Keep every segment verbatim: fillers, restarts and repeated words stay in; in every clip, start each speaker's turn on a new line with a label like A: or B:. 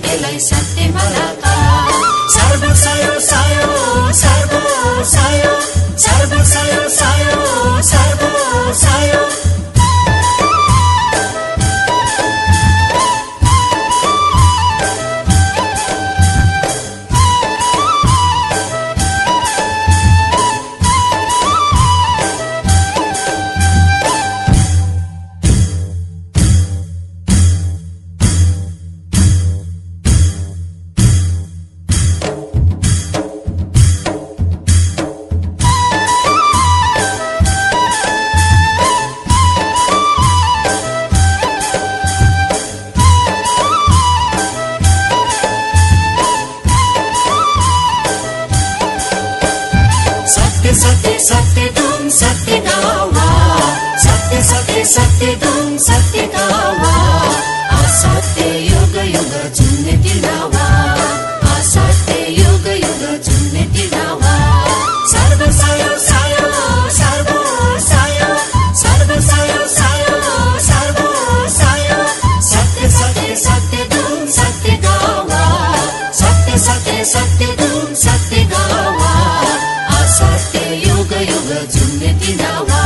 A: केलाई सत्य मलाका सर्व सायो सायो सर्व सायो सर्व सायो सायो सर्व सायो सत्य सत्य तुम सत्य गावा सत्य सत्य सत्य तुम सत्य गावा असत्य युग युग झुन्ने दिलावा असत्य युग युग झुन्ने दिलावा सर्व सायो सायो सर्व सायो सर्व सायो सायो सर्व सायो सत्य सत्य सत्य तुम सत्य गावा सत्य सत्य सत्य तुम सत्य गावा असत्य युग युग झुन्ने दिलावा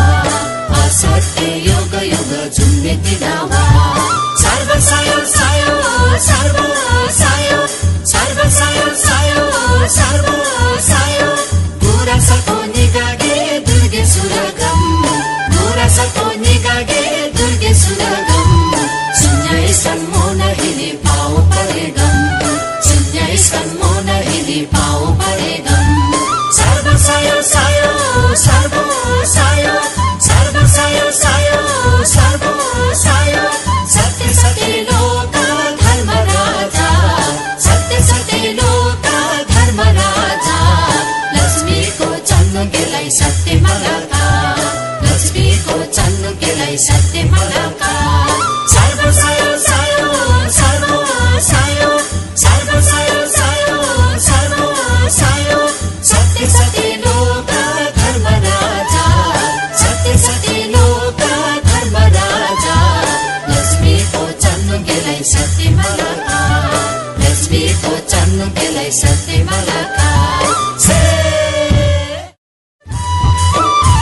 A: असत्य युग युग झुन्ने दिलावा सर्व सायो सायो सर्व सायो सर्व सायो सायो सर्व सायो पूरा सको निगागे दुर्गे सुरगम पूरा सको निगागे दुर्गे सुरगम शून्य सन्मोन हिने पाओ परेगम शून्य सन्मोन हिने पाओ परेगम सर्व सायो सायो सर्व सायो सर्व सायो सायो सर्व सायो सत्य सत्य लोका धर्म राजा सत्य सत्य लोका धर्म राजा लक्ष्मी को जन्म गेलाई सत्य मलाका लक्ष्मी को जन्म गेलाई सत्य मलाका सर्व सायो सायो सर्व सायो सर्व सायो सायो सर्व सायो सत्य सत्य लोका धर्म राजा सत्य सत्य लोका धर्म राजा लक्ष्मी को जन्म गेलाई सत्य मलाका लक्ष्मी को जन्म गेलाई सत्य मलाका